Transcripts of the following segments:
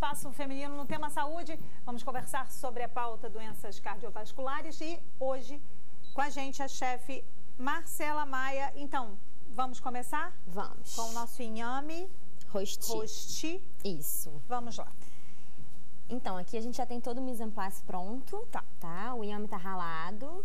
Espaço Feminino no tema saúde. Vamos conversar sobre a pauta doenças cardiovasculares e hoje com a gente a chefe Marcela Maia. Então, vamos começar? Vamos. Com o nosso inhame rosti. Isso. Vamos lá. Então, aqui a gente já tem todo o mise en place pronto, tá? O inhame tá ralado.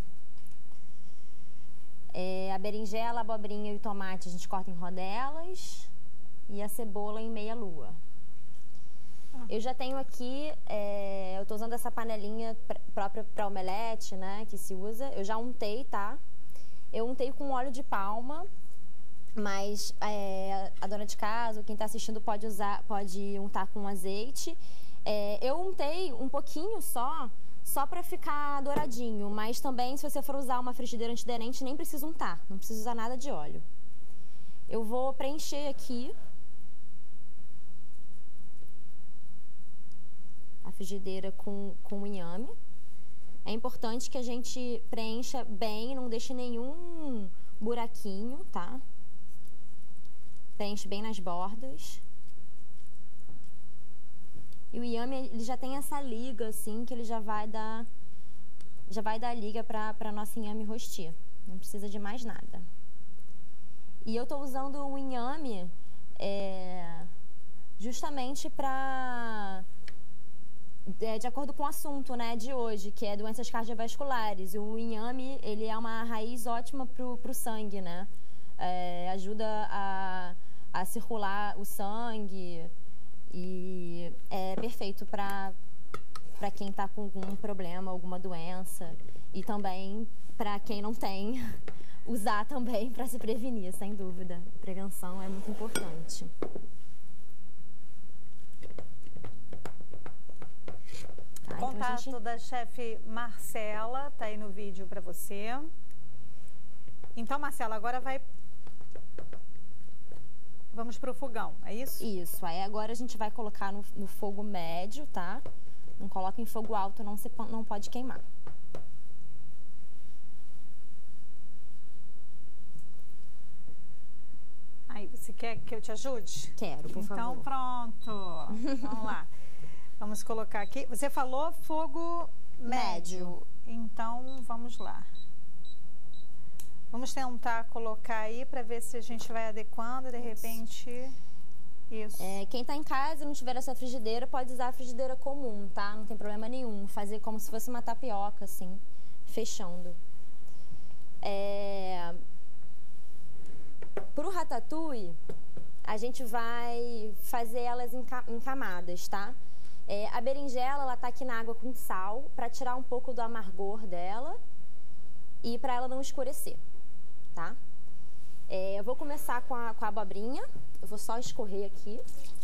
A berinjela, a abobrinha e o tomate a gente corta em rodelas. E a cebola em meia lua. Eu já tenho aqui, eu tô usando essa panelinha própria para omelete, né, que se usa. Eu já untei, tá? Eu untei com óleo de palma, mas a dona de casa, ou quem tá assistindo pode untar com azeite. Eu untei um pouquinho só para ficar douradinho, mas também se você for usar uma frigideira antiaderente, nem precisa untar, não precisa usar nada de óleo. Eu vou preencher aqui a frigideira com o inhame. É importante que a gente preencha bem, não deixe nenhum buraquinho, tá? Preenche bem nas bordas. E o inhame, ele já tem essa liga, assim, que ele já vai dar liga para nosso inhame rosti. Não precisa de mais nada. E eu tô usando o inhame justamente para... de acordo com o assunto, né, de hoje, que é doenças cardiovasculares. O inhame, ele é uma raiz ótima pro sangue, né? Ajuda a circular o sangue e é perfeito para quem tá com algum problema, alguma doença. E também para quem não tem, usar também para se prevenir, sem dúvida. Prevenção é muito importante. Contato da chefe Marcela, tá aí no vídeo para você. Então, Marcela, agora vamos pro fogão, é isso? Isso, aí agora a gente vai colocar no fogo médio, tá? Não coloca em fogo alto, não pode queimar. Aí, você quer que eu te ajude? Quero, por favor. Então, pronto. Vamos lá. Vamos colocar aqui. Você falou fogo médio. Então, vamos lá. Vamos tentar colocar aí para ver se a gente vai adequando, de repente... Isso. Quem tá em casa e não tiver essa frigideira, pode usar a frigideira comum, tá? Não tem problema nenhum. Fazer como se fosse uma tapioca, assim, fechando. Pro ratatouille, a gente vai fazer elas em camadas, tá? A berinjela, ela tá aqui na água com sal, para tirar um pouco do amargor dela e para ela não escurecer, tá? Eu vou começar com a abobrinha, eu vou só escorrer aqui.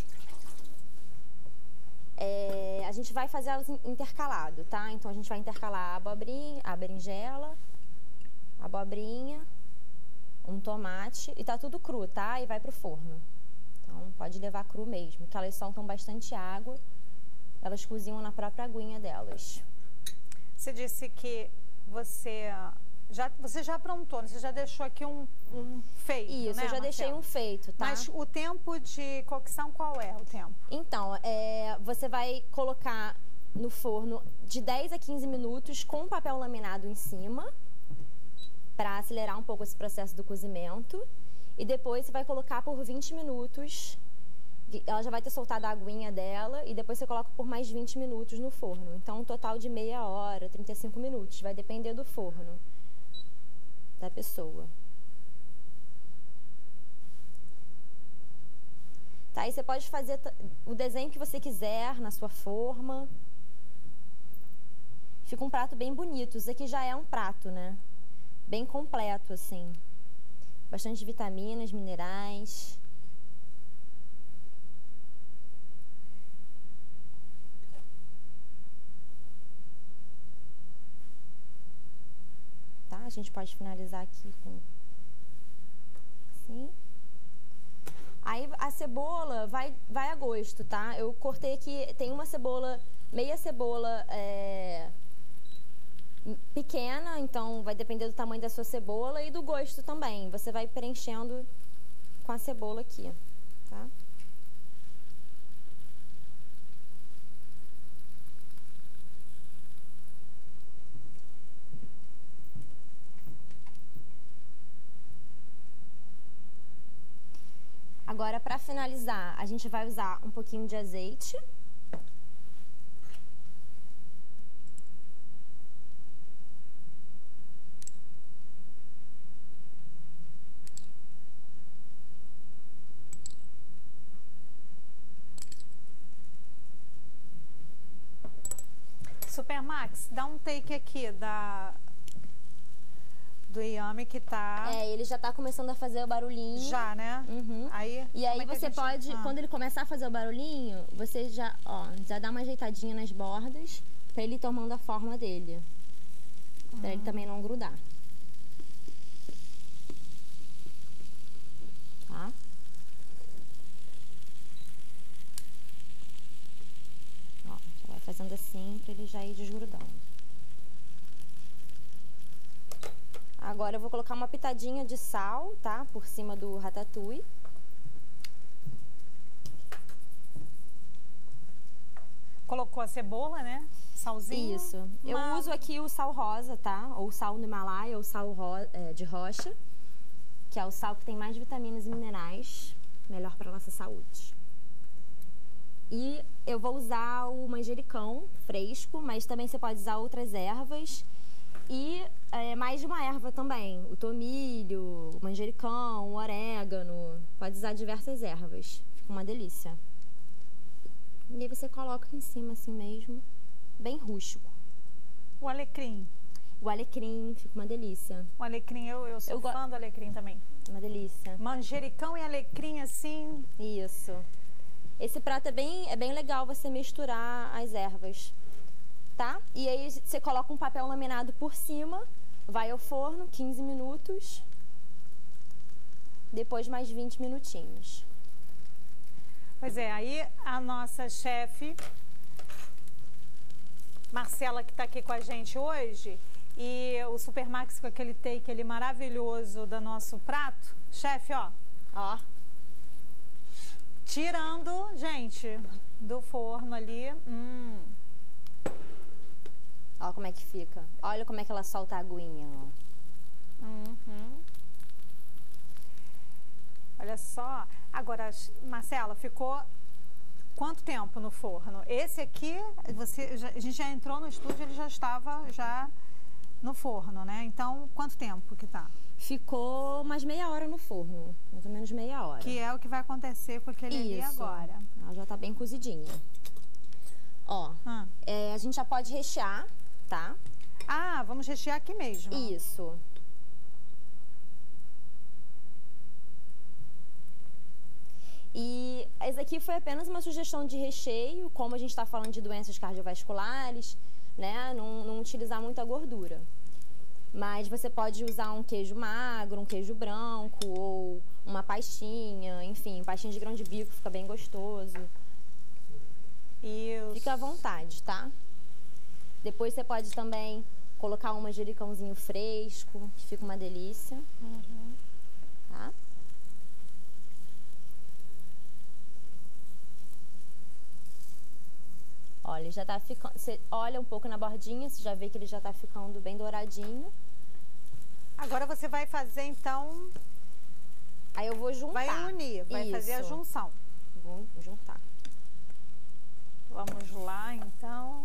A gente vai fazer elas intercalado, tá? Então, a gente vai intercalar a abobrinha, a berinjela, a abobrinha, um tomate, e tá tudo cru, tá? E vai pro forno. Então, pode levar cru mesmo, que elas soltam bastante água. Elas cozinham na própria aguinha delas. Você disse que você já aprontou, você já deixou aqui um feito, isso, né, eu já deixei um feito, tá? Mas o tempo de cocção, qual é o tempo? Então, você vai colocar no forno de 10 a 15 minutos com papel laminado em cima, para acelerar um pouco esse processo do cozimento. E depois você vai colocar por 20 minutos... Ela já vai ter soltado a aguinha dela e depois você coloca por mais 20 minutos no forno. Então, um total de meia hora, 35 minutos. Vai depender do forno da pessoa. Tá, aí você pode fazer o desenho que você quiser na sua forma. Fica um prato bem bonito. Isso aqui já é um prato, né? Bem completo, assim. Bastante vitaminas, minerais... A gente pode finalizar aqui com assim. Aí a cebola vai a gosto, tá? Eu cortei aqui, tem uma cebola, meia cebola pequena, então vai depender do tamanho da sua cebola e do gosto também. Você vai preenchendo com a cebola aqui, tá? Agora, para finalizar, a gente vai usar um pouquinho de azeite. Supermax, dá um take aqui do Yami que tá... Ele já tá começando a fazer o barulhinho. Já, né? Uhum. E aí você pode, quando ele começar a fazer o barulhinho, você já dá uma ajeitadinha nas bordas pra ele ir tomando a forma dele. Pra ele também não grudar. Tá? Ó, já vai fazendo assim pra ele já ir desgrudando. Agora eu vou colocar uma pitadinha de sal, tá? Por cima do ratatouille. Colocou a cebola, né? Salzinho. Isso. Eu uso aqui o sal rosa, tá? Ou sal do Himalaia, ou sal de rocha, que é o sal que tem mais vitaminas e minerais, melhor para nossa saúde. E eu vou usar o manjericão fresco, mas também você pode usar outras ervas. E mais de uma erva também, o tomilho, o manjericão, o orégano, pode usar diversas ervas, fica uma delícia. E aí você coloca em cima assim mesmo, bem rústico. O alecrim. O alecrim, fica uma delícia. O alecrim, eu sou fã do alecrim também. Uma delícia. Manjericão e alecrim assim. Isso. Esse prato é bem legal você misturar as ervas. Tá? E aí você coloca um papel laminado por cima, vai ao forno, 15 minutos, depois mais 20 minutinhos. Pois é, aí a nossa chefe, Marcela, que está aqui com a gente hoje, e o Supermax com aquele take ali maravilhoso do nosso prato. Chefe, ó. Tirando, gente, do forno ali. Olha como é que fica. Olha como é que ela solta a aguinha, ó. Olha só. Agora, Marcela, ficou quanto tempo no forno? Esse aqui, a gente já entrou no estúdio, ele já estava no forno, né? Então, quanto tempo que tá? Ficou mais meia hora no forno, mais ou menos meia hora. Que é o que vai acontecer com aquele ali agora. Ela já tá bem cozidinha. Ó, a gente já pode rechear, tá? Ah, vamos rechear aqui mesmo. Isso. E essa aqui foi apenas uma sugestão de recheio, como a gente está falando de doenças cardiovasculares, né? Não utilizar muita gordura. Mas você pode usar um queijo magro, um queijo branco, ou uma pastinha, enfim, pastinha de grão de bico, fica bem gostoso. Isso. Fica à vontade, tá? Depois você pode também colocar um manjericãozinho fresco, que fica uma delícia. Tá? Olha, ele já tá ficando... Você olha um pouco na bordinha, você já vê que ele já tá ficando bem douradinho. Agora você vai fazer, então... Aí eu vou juntar. Vai unir, vai fazer a junção. Vou juntar. Vamos lá, então.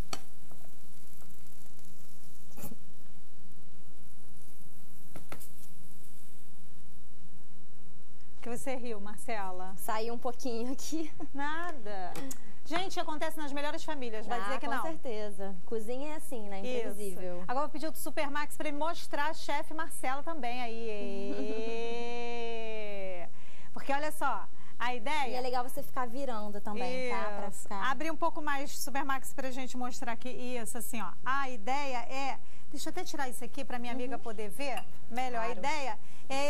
O que você riu, Marcela? Saiu um pouquinho aqui. Nada. Gente, acontece nas melhores famílias, vai dizer que não. Com certeza. Cozinha é assim, né? Imprevisível. Isso. Agora eu vou pedir o Supermax para ele mostrar a chefe Marcela também aí. Porque olha só, a ideia... E é legal você ficar virando também, tá? Pra ficar... Abrir um pouco mais Supermax pra gente mostrar aqui. Isso, assim, ó. A ideia é... Deixa eu até tirar isso aqui pra minha amiga poder ver melhor. Claro. A ideia é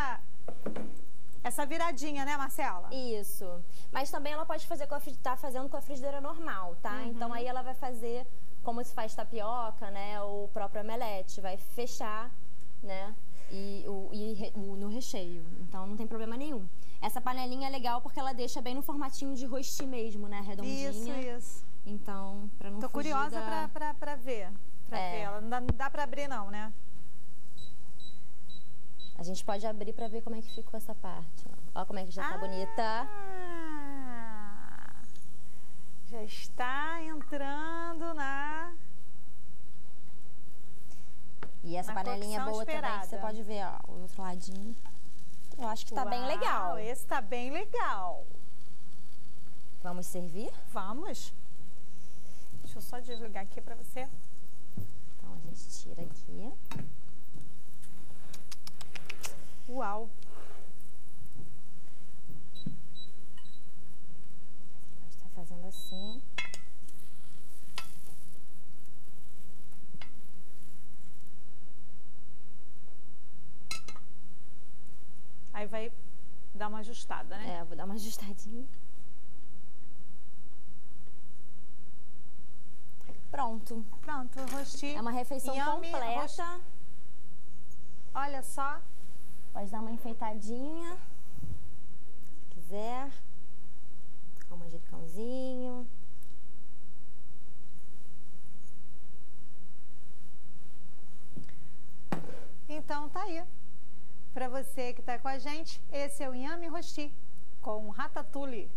essa viradinha, né, Marcela? Isso. Mas também ela pode fazer tá fazendo com a frigideira normal, tá? Então aí ela vai fazer como se faz tapioca, né? Ou o próprio omelete. Vai fechar, né? No recheio. Então não tem problema nenhum. Essa panelinha é legal porque ela deixa bem no formatinho de rosti mesmo, né? Redondinha. Isso. Então, pra não Tô fugir curiosa pra ver. Pra ver ela. Não dá pra abrir não, né? A gente pode abrir pra ver como é que ficou essa parte. Ó como é que já tá bonita. Já está entrando na... E essa panelinha boa esperada. também, que você pode ver, ó, o outro ladinho. Eu acho que tá bem legal. Esse tá bem legal. Vamos servir? Vamos. Deixa eu só desligar aqui pra você. Então, a gente tira aqui. Uau. Você pode estar fazendo assim. Aí vai dar uma ajustada, né? É, eu vou dar uma ajustadinha. Pronto. Pronto, rosti. É uma refeição completa. Olha só. Pode dar uma enfeitadinha, se quiser. Com um manjericãozinho. Então tá aí. Para você que tá com a gente, esse é o Inhame Rosti com ratatouille.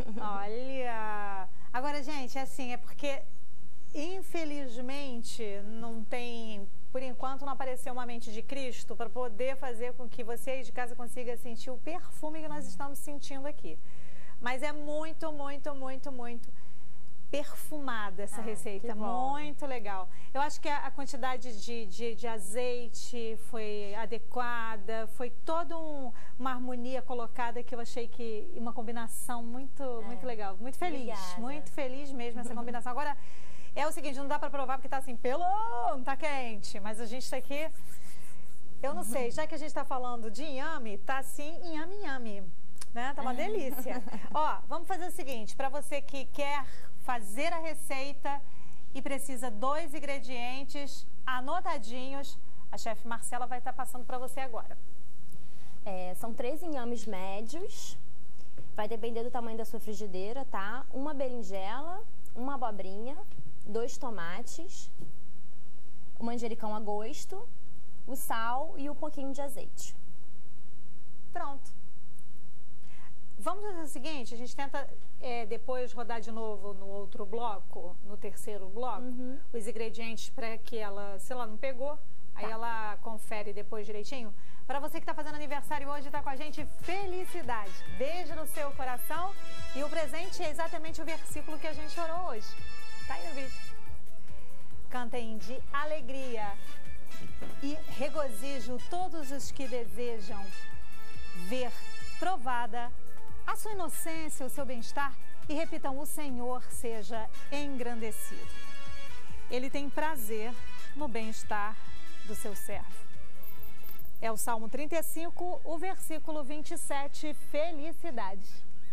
Olha. Agora, gente, assim, é porque infelizmente não tem, por enquanto não apareceu uma mente de Cristo para poder fazer com que você aí de casa consiga sentir o perfume que nós estamos sentindo aqui. Mas é muito, muito, muito, muito perfumada essa receita, muito legal. Eu acho que a quantidade de azeite foi adequada, foi toda uma harmonia colocada que eu achei que uma combinação muito legal, muito feliz mesmo essa combinação. Agora, é o seguinte, não dá pra provar porque tá assim, não tá quente, mas a gente tá aqui, eu não sei, já que a gente tá falando de inhame, tá assim, inhame, né? Tá uma delícia. Ó, vamos fazer o seguinte, pra você que quer fazer a receita e precisa 2 ingredientes anotadinhos, a chefe Marcela vai estar passando pra você agora. São 3 inhames médios, vai depender do tamanho da sua frigideira, tá? Uma berinjela, uma abobrinha, 2 tomates, o manjericão a gosto, o sal e um pouquinho de azeite. Pronto. Vamos fazer o seguinte, a gente tenta depois rodar de novo no outro bloco, no terceiro bloco, os ingredientes para que ela, se ela não pegou, aí ela confere depois direitinho. Para você que está fazendo aniversário hoje, está com a gente, felicidade. Beijo no seu coração e o presente é exatamente o versículo que a gente orou hoje. Tá aí no vídeo. Cantem de alegria e regozijo todos os que desejam ver provada a sua inocência, o seu bem-estar e repitam, o Senhor seja engrandecido. Ele tem prazer no bem-estar do seu servo. É o Salmo 35, o versículo 27, felicidade.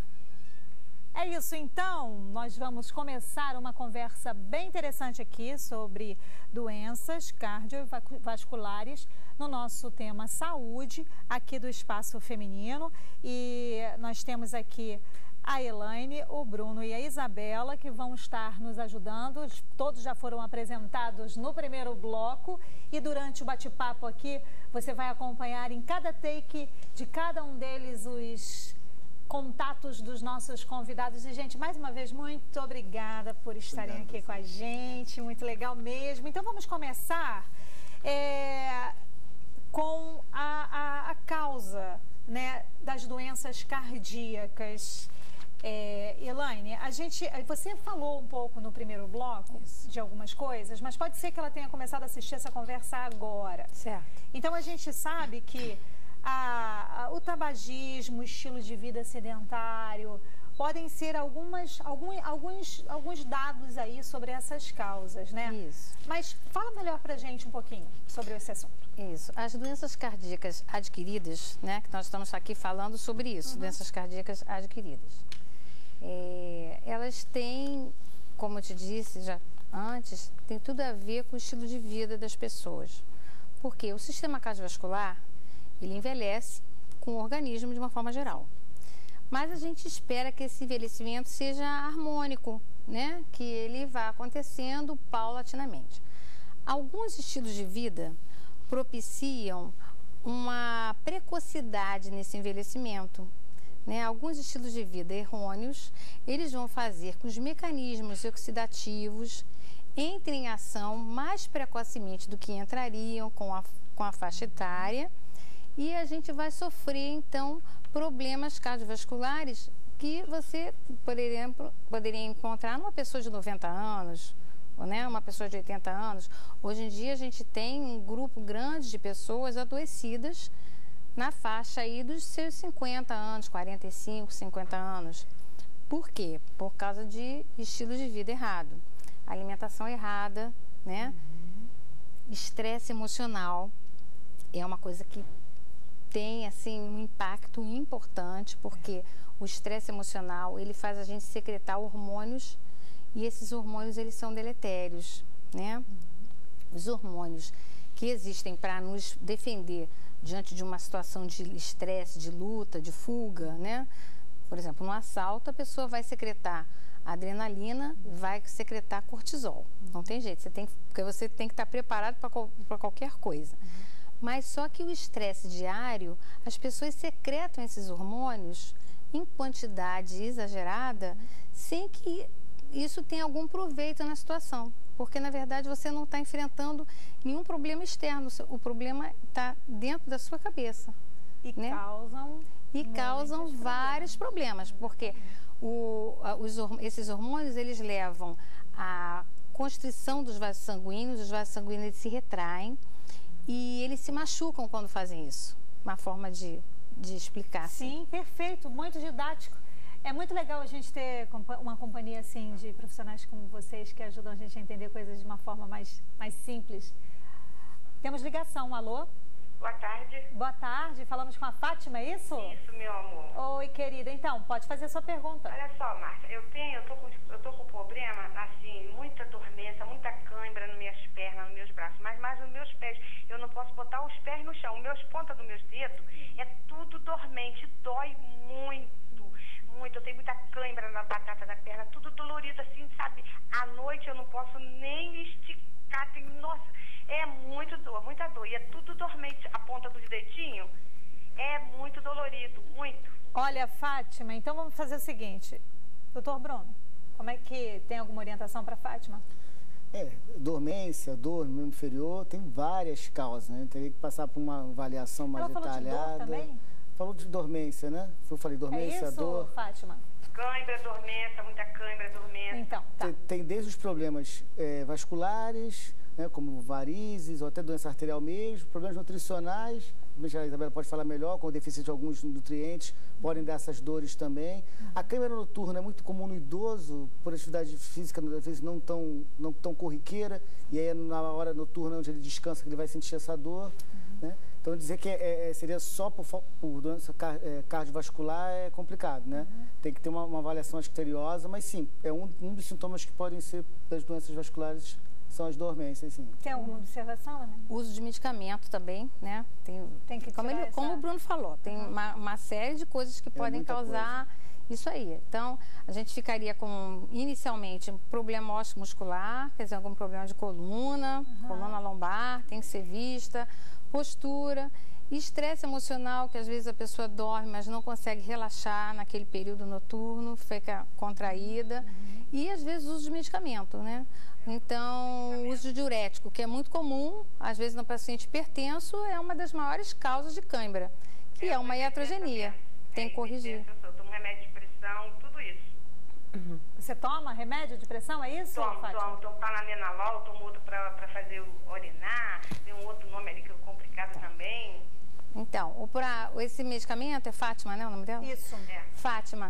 É isso então, nós vamos começar uma conversa bem interessante aqui sobre doenças cardiovasculares no nosso tema saúde, aqui do Espaço Feminino. E nós temos aqui a Elaine, o Bruno e a Isabela que vão estar nos ajudando. Todos já foram apresentados no primeiro bloco e durante o bate-papo aqui você vai acompanhar em cada take de cada um deles os contatos dos nossos convidados. E, gente, mais uma vez, muito obrigada por estarem aqui com a gente, muito legal mesmo. Então, vamos começar com a causa, né, das doenças cardíacas. Elaine, você falou um pouco no primeiro bloco de algumas coisas, mas pode ser que ela tenha começado a assistir essa conversa agora. Certo. Então, a gente sabe que o tabagismo, o estilo de vida sedentário, podem ser alguns dados aí sobre essas causas, né? Isso. Mas fala melhor pra gente um pouquinho sobre esse assunto. Isso. As doenças cardíacas adquiridas, né? Que nós estamos aqui falando sobre isso, doenças cardíacas adquiridas. Elas têm, como eu te disse já antes, tem tudo a ver com o estilo de vida das pessoas. Porque o sistema cardiovascular, ele envelhece com o organismo de uma forma geral. Mas a gente espera que esse envelhecimento seja harmônico, né? Que ele vá acontecendo paulatinamente. Alguns estilos de vida propiciam uma precocidade nesse envelhecimento, né? Alguns estilos de vida errôneos, eles vão fazer que os mecanismos oxidativos entrem em ação mais precocemente do que entrariam com a faixa etária, e a gente vai sofrer, então, problemas cardiovasculares que você, por exemplo, poderia encontrar numa pessoa de 90 anos, né, uma pessoa de 80 anos. Hoje em dia a gente tem um grupo grande de pessoas adoecidas na faixa aí dos seus 50 anos, 45, 50 anos. Por quê? Por causa de estilo de vida errado, alimentação errada, né? Estresse emocional é uma coisa que tem, assim, um impacto importante, porque o estresse emocional, ele faz a gente secretar hormônios, e esses hormônios, eles são deletérios, né? Os hormônios que existem para nos defender diante de uma situação de estresse, de luta, de fuga, né? Por exemplo, no assalto, a pessoa vai secretar adrenalina, vai secretar cortisol. Não tem jeito, porque você tem que estar preparado para qualquer coisa. Mas só que o estresse diário, as pessoas secretam esses hormônios em quantidade exagerada, sem que isso tenha algum proveito na situação. Porque, na verdade, você não está enfrentando nenhum problema externo, o problema está dentro da sua cabeça. E né? causam vários problemas, porque esses hormônios, eles levam à constrição dos vasos sanguíneos, os vasos sanguíneos eles se retraem, e eles se machucam quando fazem isso. Uma forma de explicar. Sim, assim. Perfeito, muito didático. É muito legal a gente ter uma companhia assim de profissionais como vocês que ajudam a gente a entender coisas de uma forma mais simples. Temos ligação, alô? Boa tarde. Boa tarde, falamos com a Fátima, é isso? Isso, meu amor. Oi, querida. Então, pode fazer a sua pergunta. Olha só, Márcia, eu tô com problema, assim, muita dormência, muita cãibra nas minhas pernas, nos meus braços, mas mais nos meus pés. Eu não posso botar os pés no chão. Meus pontas dos meus dedos é tudo dormente, dói muito. Eu tenho muita cãibra na batata da perna, tudo dolorido assim, sabe? À noite eu não posso nem esticar, nossa, é muita dor. E é tudo dormente, a ponta dos dedinhos é muito dolorido, muito. Olha, Fátima, então vamos fazer o seguinte. Doutor Bruno, como é que tem alguma orientação para Fátima? Dormência, dor no membro inferior, tem várias causas, né? Teria que passar por uma avaliação mais detalhada. Ela falou de dor também? Falou de dormência, né? Eu falei dormência, é isso, dor. Fátima? Cãibra, dormência, muita cãibra, dormência. Então, tá. Tem desde os problemas vasculares, né, como varizes, ou até doença arterial mesmo, problemas nutricionais, a Isabela pode falar melhor, com deficiência de alguns nutrientes, podem dar essas dores também. A câimbra noturna é muito comum no idoso, por atividade física, às vezes não tão corriqueira, e aí é na hora noturna onde ele descansa que ele vai sentir essa dor, né? Então, dizer que seria só por doença cardiovascular é complicado, né? Tem que ter uma avaliação asquiteriosa, mas sim, é um dos sintomas que podem ser das doenças vasculares, são as dormências, sim. Tem alguma observação, Ana? Uso de medicamento também, né? Tem que como o Bruno falou, tem uma série de coisas que podem causar isso aí. Então, a gente ficaria com, inicialmente, um problema ósseo-muscular, quer dizer, algum problema de coluna lombar, tem que ser vista, postura, estresse emocional, que às vezes a pessoa dorme, mas não consegue relaxar naquele período noturno, fica contraída, e às vezes uso de medicamento, né? Então, o uso de diurético, que é muito comum, às vezes no paciente hipertenso, é uma das maiores causas de cãibra, que é uma iatrogenia. Tem que corrigir. Eu tomo remédio de pressão, tudo isso. Você toma remédio de pressão, é isso, Fátima? Tomo Panalenalol, tomo outro para fazer urinar, tem um outro nome ali que é complicado também. Então, esse medicamento é Fátima, né, o nome dela? Isso. Fátima.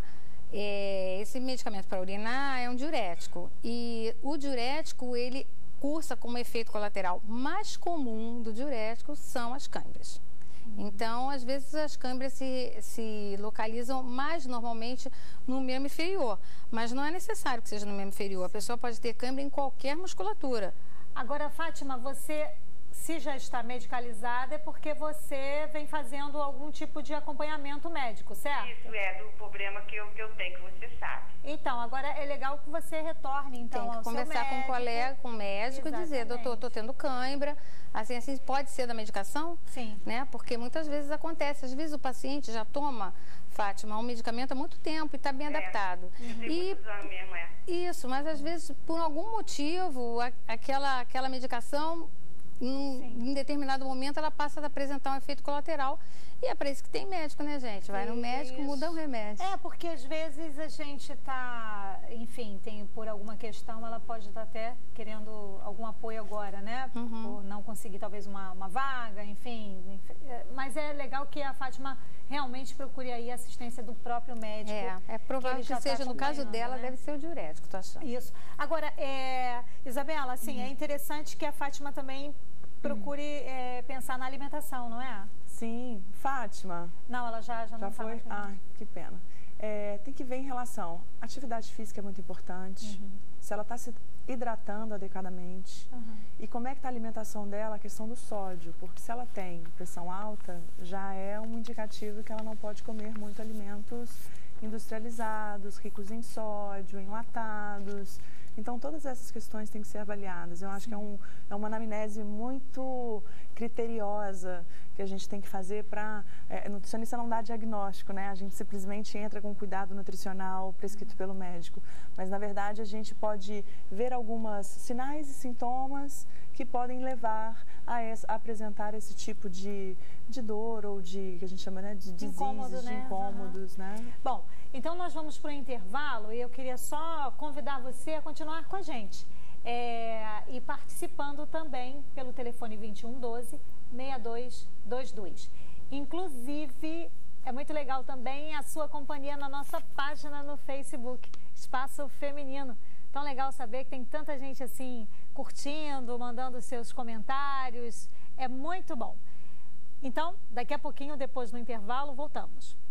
Esse medicamento para urinar é um diurético, e o diurético ele cursa como efeito colateral mais comum do diurético são as câimbras. Então, às vezes as câimbras se localizam mais normalmente no membro inferior, mas não é necessário que seja no membro inferior, a pessoa pode ter câimbra em qualquer musculatura. Agora, Fátima, você se já está medicalizada, é porque você vem fazendo algum tipo de acompanhamento médico, certo? Isso é do problema que eu tenho, que você sabe. Então, agora é legal que você retorne, então, Tem que ao seu conversar com um médico. colega, com um médico, e dizer, doutor, estou tendo cãibra. Assim, pode ser da medicação? Sim. Né? Porque muitas vezes acontece, às vezes o paciente já toma, Fátima, um medicamento há muito tempo e está bem adaptado. Eu tenho muitos anos mesmo, Isso, mas às vezes, por algum motivo, aquela medicação, em determinado momento, ela passa a apresentar um efeito colateral. E é para isso que tem médico, né, gente? Vai no médico, muda o remédio. É, porque às vezes a gente está, enfim, por alguma questão, ela pode estar até querendo algum apoio agora, né? Por não conseguir talvez uma vaga, enfim. Mas é legal que a Fátima realmente procure aí a assistência do próprio médico. É provável que seja, no caso dela, deve ser o diurético, tô achando. Isso. Agora, Isabela, assim, é interessante que a Fátima também procure pensar na alimentação, não é? Sim. Fátima? Não, ela já não está mais. Ah, que pena. Tem que ver em relação. Atividade física é muito importante. Se ela está se hidratando adequadamente. E como é que está a alimentação dela, a questão do sódio. Porque se ela tem pressão alta, já é um indicativo que ela não pode comer muito alimentos industrializados, ricos em sódio, enlatados. Então, todas essas questões têm que ser avaliadas. Eu acho que é uma anamnese muito criteriosa que a gente tem que fazer para... nutricionista não dá diagnóstico, né? A gente simplesmente entra com cuidado nutricional prescrito pelo médico. Mas, na verdade, a gente pode ver algumas sinais e sintomas que podem levar a apresentar esse tipo de dor ou de, que a gente chama, né, de diseases, de incômodos, né? Bom, então nós vamos para o intervalo e eu queria só convidar você a continuar com a gente. E participando também pelo telefone 2112-6222. Inclusive, é muito legal também a sua companhia na nossa página no Facebook, Espaço Feminino. Tão legal saber que tem tanta gente assim, curtindo, mandando seus comentários. É muito bom. Então, daqui a pouquinho, depois do intervalo, voltamos.